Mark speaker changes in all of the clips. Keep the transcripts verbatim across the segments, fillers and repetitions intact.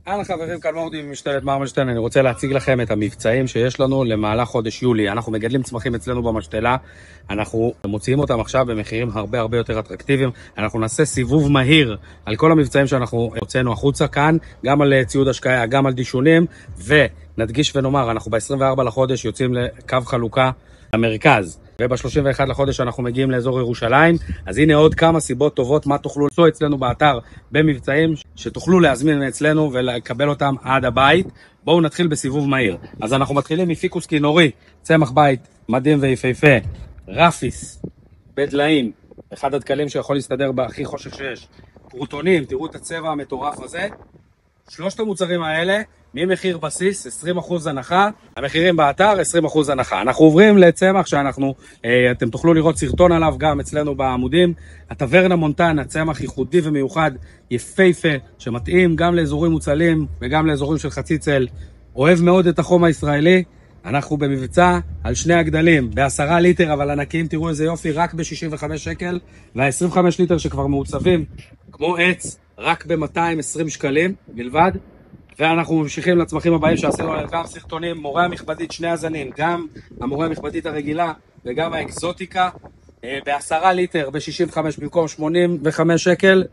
Speaker 1: אהלן חברים, כאן מורדי ממשתלת מרמלשטיין. אני רוצה להציג לכם את המבצעים שיש לנו למהלך חודש יולי. אנחנו מגדלים צמחים אצלנו במשתלה, אנחנו מוציאים אותם עכשיו במחירים הרבה הרבה יותר אטרקטיביים. אנחנו נעשה סיבוב מהיר על כל המבצעים שאנחנו הוצאנו החוצה כאן, גם על ציוד השקיה, גם על דישונים, ונדגיש ונאמר, אנחנו ב-עשרים וארבעה לחודש יוצאים לקו חלוקה למרכז, וב-שלושים ואחד לחודש אנחנו מגיעים לאזור ירושלים. אז הנה עוד כמה סיבות טובות מה תוכלו למצוא אצלנו באתר במבצעים שתוכלו להזמין אצלנו ולקבל אותם עד הבית. בואו נתחיל בסיבוב מהיר. אז אנחנו מתחילים מפיקוס כינורי, צמח בית מדהים ויפהפה, רפיס בדליים, אחד הדקלים שיכול להסתדר בהכי חושך שיש, קרוטונים, תראו את הצבע המטורף הזה. שלושת המוצרים האלה ממחיר בסיס עשרים אחוז הנחה, המחירים באתר עשרים אחוז הנחה. אנחנו עוברים לצמח שאנחנו, אה, אתם תוכלו לראות סרטון עליו גם אצלנו בעמודים. הטברנה מונטנה, צמח ייחודי ומיוחד, יפהפה, שמתאים גם לאזורים מוצלים וגם לאזורים של חצי צל. אוהב מאוד את החום הישראלי. אנחנו במבצע על שני הגדלים, בעשרה ליטר, אבל ענקים, תראו איזה יופי, רק ב-שישים וחמישה שקל, וה-עשרים וחמישה ליטר שכבר מעוצבים, כמו עץ, רק ב-מאתיים ועשרים שקלים בלבד. ואנחנו ממשיכים לצמחים הבאים שעשינו עליהם גם סרטונים, מורה המכבדית שני הזנים, גם המורה המכבדית הרגילה וגם האקזוטיקה, בעשרה ליטר ב-שישים וחמש במקום שמונים וחמישה שקל,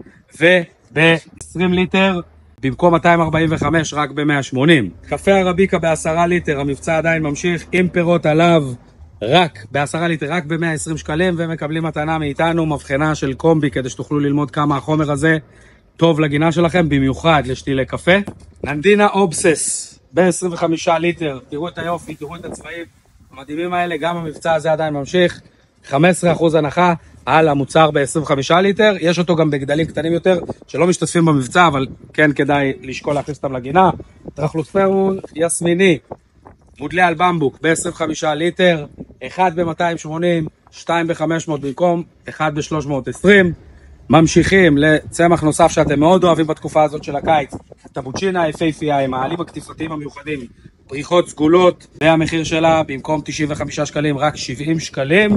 Speaker 1: וב-עשרים ליטר במקום מאתיים ארבעים וחמש רק ב-מאה ושמונים. קפה ערביקה בעשרה ליטר, המבצע עדיין ממשיך, עם פירות עליו, רק בעשרה ליטר, רק ב-מאה ועשרים שקלים, ומקבלים מתנה מאיתנו, מבחנה של קומבי, כדי שתוכלו ללמוד כמה החומר הזה טוב לגינה שלכם, במיוחד לשתילי קפה. ננדינה אובסס ב-עשרים וחמישה ליטר, תראו את היופי, תראו את הצבעים המדהימים האלה, גם המבצע הזה עדיין ממשיך, חמישה עשר אחוז הנחה על המוצר ב-עשרים וחמישה ליטר, יש אותו גם בגדלים קטנים יותר שלא משתתפים במבצע, אבל כן כדאי לשקול להכניס אותם לגינה. טרחלוספרום יסמיני, מודלי על במבוק ב-עשרים וחמישה ליטר, אחד ב-מאתיים ושמונים, שתיים ב-חמש מאות במקום אחד ב-שלוש מאות ועשרים. ממשיכים לצמח נוסף שאתם מאוד אוהבים בתקופה הזאת של הקיץ, הטבוצ'ינה היפהפייה עם העלים הקטיפתיים המיוחדים, פריחות סגולות, והמחיר שלה במקום תשעים וחמישה שקלים רק שבעים שקלים.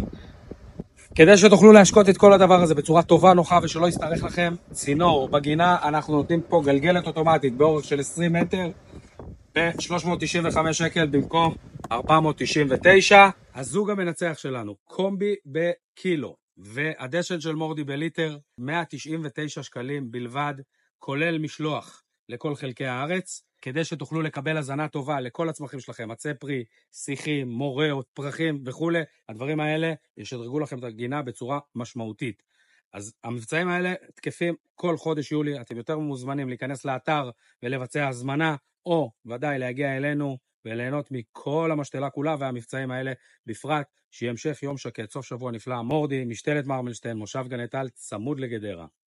Speaker 1: כדי שתוכלו להשקות את כל הדבר הזה בצורה טובה, נוחה ושלא יסתרך לכם, צינור בגינה, אנחנו נותנים פה גלגלת אוטומטית באורך של עשרים מטר ב-שלוש מאות תשעים וחמישה שקל במקום ארבע מאות תשעים ותשע. הזוג המנצח שלנו, קומבי בקילו והדשן של מורדי בליטר, מאה תשעים ותשעה שקלים בלבד, כולל משלוח לכל חלקי הארץ, כדי שתוכלו לקבל הזנה טובה לכל הצמחים שלכם, עצי פרי, שיחים, מוראות, פרחים וכו'. הדברים האלה ישדרגו לכם את הגינה בצורה משמעותית. אז המבצעים האלה תקפים כל חודש יולי. אתם יותר מוזמנים להיכנס לאתר ולבצע הזמנה, או ודאי להגיע אלינו וליהנות מכל המשתלה כולה והמבצעים האלה בפרט. שיהיה המשך יום שקט, סוף שבוע נפלא. מורדי, משתלת מרמלשטיין, מושב גני טל, צמוד לגדרה.